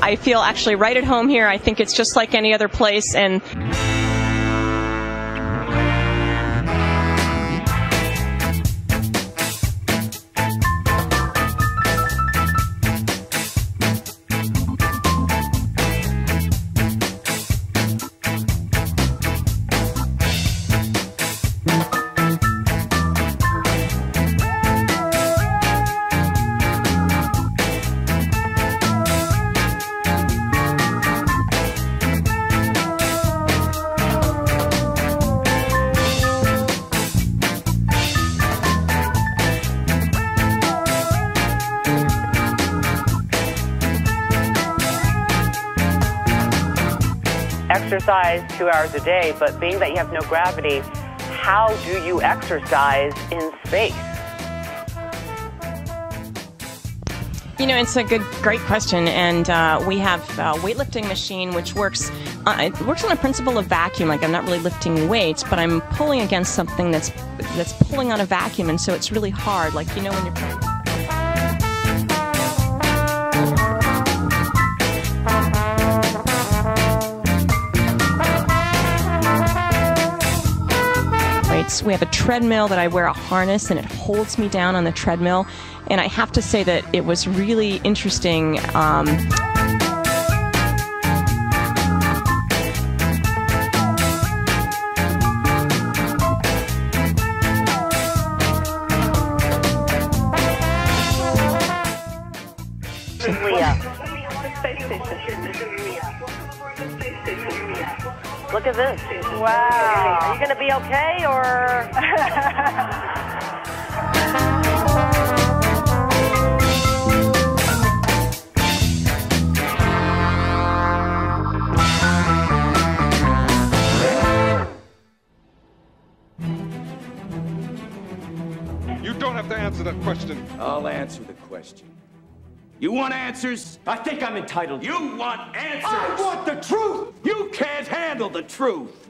I feel actually right at home here. I think it's just like any other place. And exercise 2 hours a day, but being that you have no gravity, how do you exercise in space? you know, it's a great question, and we have a weightlifting machine which works. It works on a principle of vacuum. Like, I'm not really lifting weights, but I'm pulling against something that's pulling on a vacuum, and so it's really hard. Like, you know, when you're we have a treadmill that I wear a harness, and it holds me down on the treadmill. And I have to say that it was really interesting. Look at this. Wow. Are you going to be okay, or? You don't have to answer that question. I'll answer the question. You want answers? I think I'm entitled. You want answers? I want the truth! You can't handle the truth!